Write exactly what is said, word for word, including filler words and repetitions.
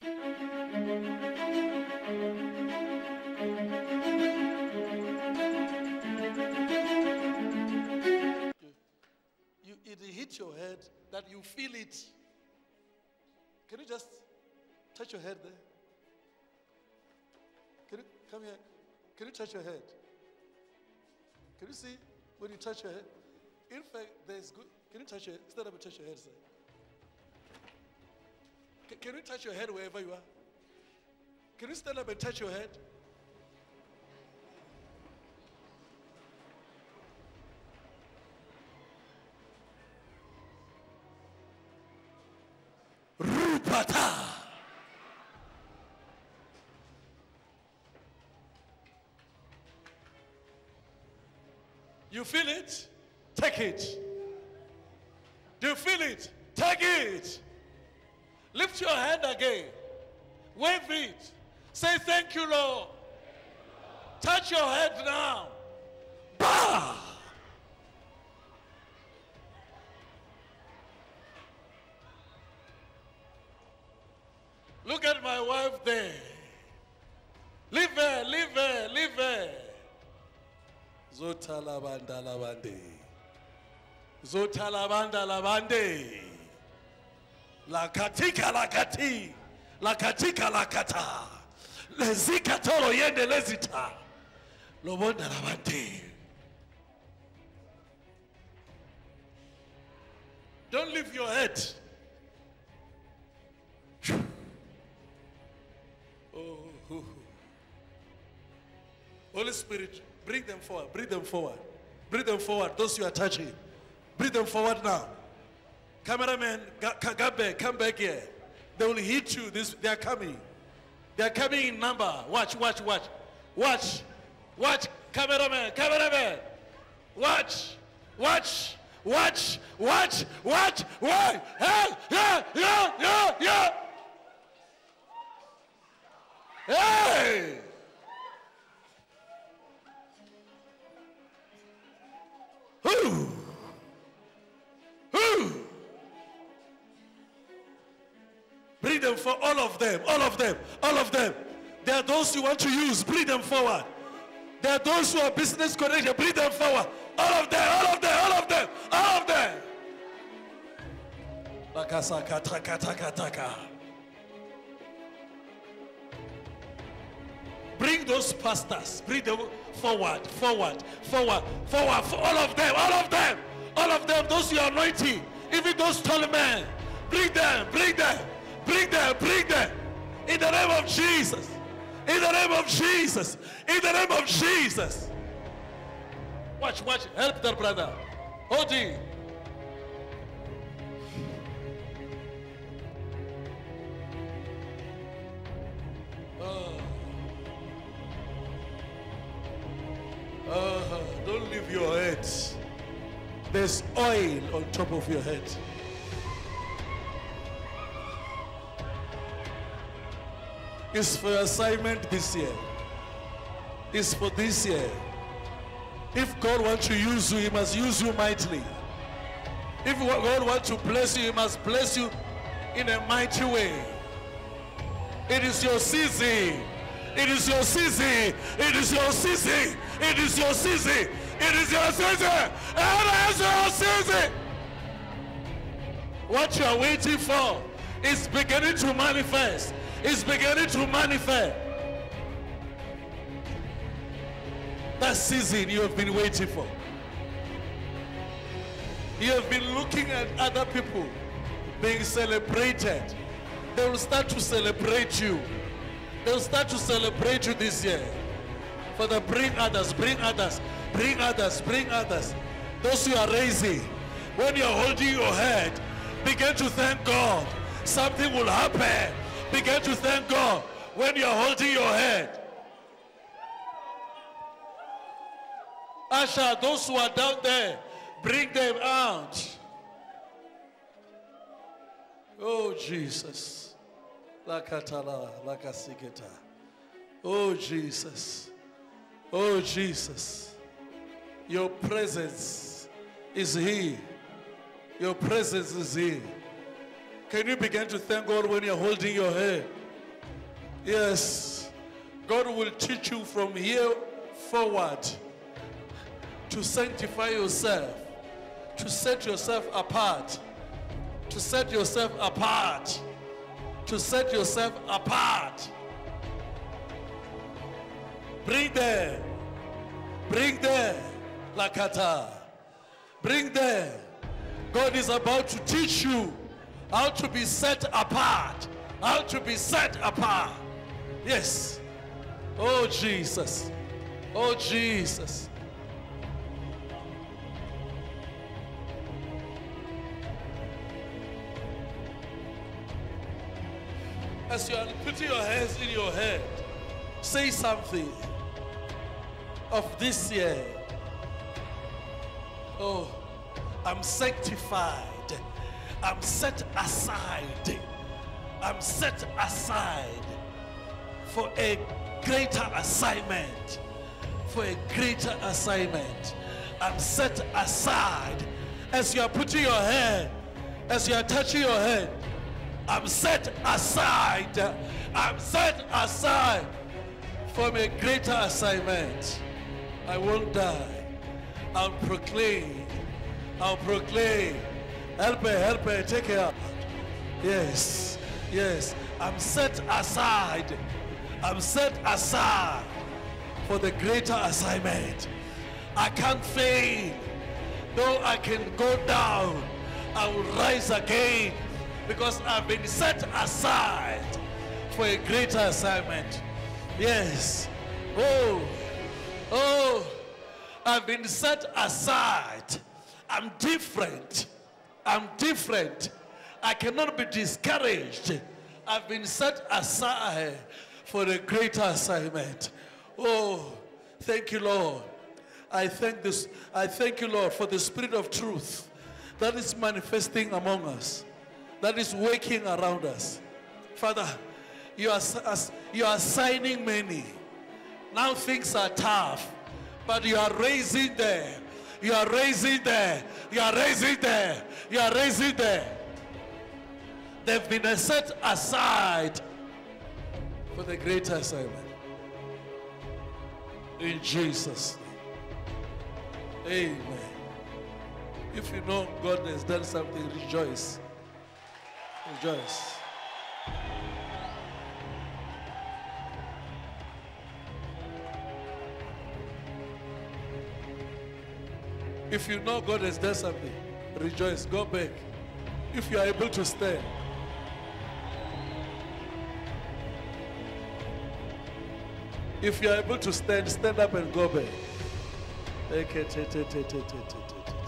You, it hit your head that you feel it. Can you just touch your head there? Can you come here? Can you touch your head? Can you see when you touch your head? In fact, there's good. Can you touch your head? Stand up and touch your head, sir. Can, can you touch your head wherever you are? Can you stand up and touch your head? Rupata. You feel it? Take it. Do you feel it? Take it. Lift your hand again. Wave it. Say thank you, Lord. Touch your head now. Bah! Look at my wife there. Leave her, leave her, leave her. Zotalabanda labande. Zotalabanda labande. La katika la kati. La katika la kata. Lezika tolo yende lezita. Lobonda labande. Don't leave your head. Oh, Holy Spirit, bring them forward, bring them forward, bring them forward. Those you are touching, bring them forward now. Cameraman, Gabe, come back here. They will hit you. This, they are coming. They are coming in number. Watch, watch, watch, watch, watch. Cameraman, cameraman, watch, watch, watch, watch, watch, watch. Yeah, yeah, yeah, yeah, yeah. Hey! Who? Who? Bring them for all of them, all of them, all of them. There are those you want to use, bring them forward. There are those who are business connected, bring them forward. All of them, all of them, all of them, all of them. Lakasaka taka taka taka. Bring those pastors, bring them forward, forward, forward, forward, for all of them, all of them, all of them, those you are anointing, even those tall men, bring them, bring them, bring them, bring them, in the name of Jesus, in the name of Jesus, in the name of Jesus. Watch, watch, help their brother. Hold it. Oh. Uh, don't leave your head. There's oil on top of your head. It's for assignment this year. It's for this year. If God wants to use you, He must use you mightily. If God wants to bless you, He must bless you in a mighty way. It is your season. It is your season. It is your season. It is your season. It is your season. It is your season. What you are waiting for is beginning to manifest. It's beginning to manifest. That season you have been waiting for. You have been looking at other people being celebrated. They will start to celebrate you. They'll start to celebrate you this year. Father, bring others, bring others, bring others, bring others. Those you are raising, when you're holding your head, begin to thank God. Something will happen. Begin to thank God when you're holding your head. Asha, those who are down there, bring them out. Oh, Jesus. Lakatala, lakasiketa. Oh, Jesus. Oh, Jesus. Your presence is here. Your presence is here. Can you begin to thank God when you're holding your head? Yes. God will teach you from here forward to sanctify yourself, to set yourself apart, to set yourself apart, to set yourself apart. Bring them, bring them, Lakata. Bring them. God is about to teach you how to be set apart, how to be set apart. Yes. Oh, Jesus. Oh, Jesus. As you are putting your hands in your head, say something of this year. Oh, I'm sanctified. I'm set aside. I'm set aside for a greater assignment. For a greater assignment. I'm set aside. As you are putting your hand, as you are touching your head, I'm set aside. I'm set aside for a greater assignment. I won't die. I'll proclaim. I'll proclaim. Help me, help me, take it out. Yes, yes. I'm set aside. I'm set aside for the greater assignment. I can't fail. Though I can go down, I will rise again because I've been set aside for a greater assignment. Yes. Oh, oh. I've been set aside. I'm different. I'm different. I cannot be discouraged. I've been set aside for a greater assignment. Oh, thank you, Lord. I thank this. I thank you, Lord, for the Spirit of truth that is manifesting among us, that is working around us. Father, you are, you are assigning many. Now things are tough. But you are raising them. You are raising them. You are raising them. You are raising them. They've been set aside for the greater assignment. In Jesus' name. Amen. If you know God has done something, rejoice. Rejoice. If you know God has done something, rejoice. Go back. If you are able to stand. If you are able to stand, stand up and go back.